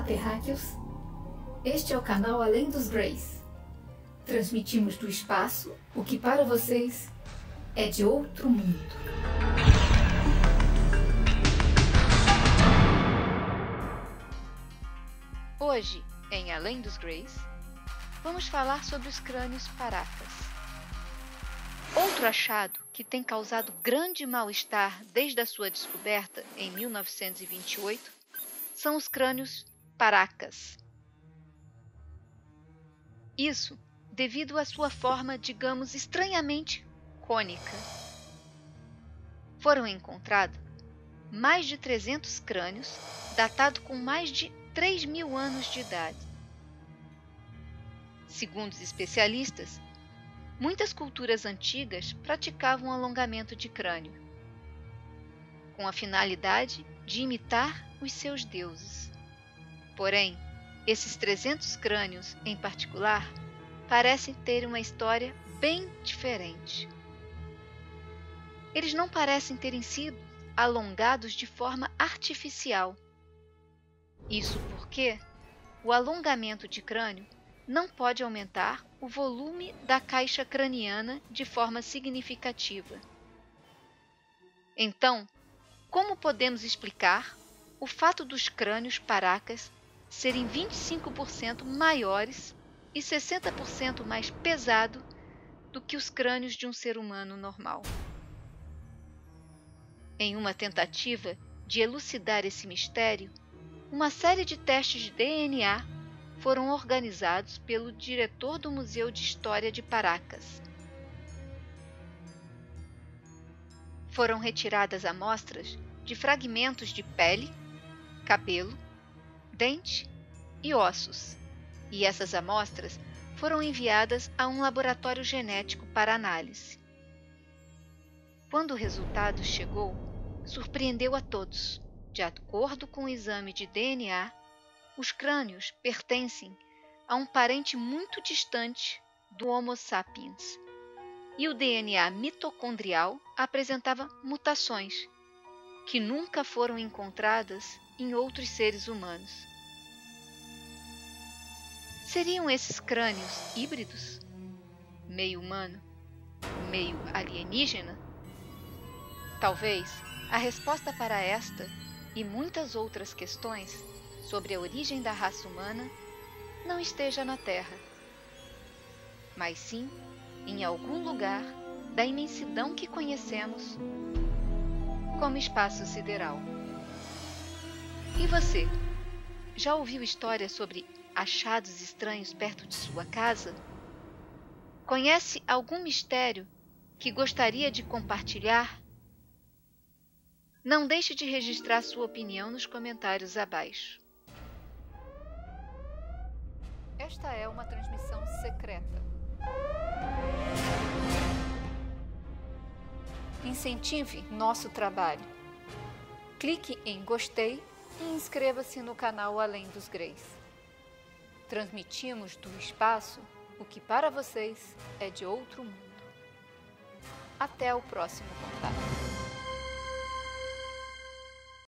terráqueos. Este é o canal Além dos Greys. Transmitimos do espaço o que para vocês é de outro mundo. Hoje, em Além dos Greys, vamos falar sobre os crânios paracas. Outro achado que tem causado grande mal-estar desde a sua descoberta em 1928 são os crânios paracas. Isso devido à sua forma, digamos, estranhamente cônica. Foram encontrados mais de 300 crânios, datados com mais de 3.000 anos de idade. Segundo os especialistas, muitas culturas antigas praticavam alongamento de crânio, com a finalidade de imitar os seus deuses. Porém, esses 300 crânios em particular parecem ter uma história bem diferente. Eles não parecem terem sido alongados de forma artificial. Isso porque o alongamento de crânio não pode aumentar o volume da caixa craniana de forma significativa. Então, como podemos explicar o fato dos crânios paracas serem 25% maiores e 60% mais pesado do que os crânios de um ser humano normal? Em uma tentativa de elucidar esse mistério, uma série de testes de DNA foram organizados pelo diretor do Museu de História de Paracas. Foram retiradas amostras de fragmentos de pele, cabelo, dente e ossos, e essas amostras foram enviadas a um laboratório genético para análise. Quando o resultado chegou, surpreendeu a todos. De acordo com o exame de DNA, os crânios pertencem a um parente muito distante do Homo sapiens, e o DNA mitocondrial apresentava mutações que nunca foram encontradas em outros seres humanos. Seriam esses crânios híbridos? Meio humano, meio alienígena? Talvez a resposta para esta e muitas outras questões sobre a origem da raça humana não esteja na Terra, mas sim em algum lugar da imensidão que conhecemos como espaço sideral. E você, já ouviu histórias sobre achados estranhos perto de sua casa? Conhece algum mistério que gostaria de compartilhar? Não deixe de registrar sua opinião nos comentários abaixo. Esta é uma transmissão secreta. Incentive nosso trabalho. Clique em gostei e inscreva-se no canal Além dos Greys. Transmitimos do espaço o que para vocês é de outro mundo. Até o próximo contato.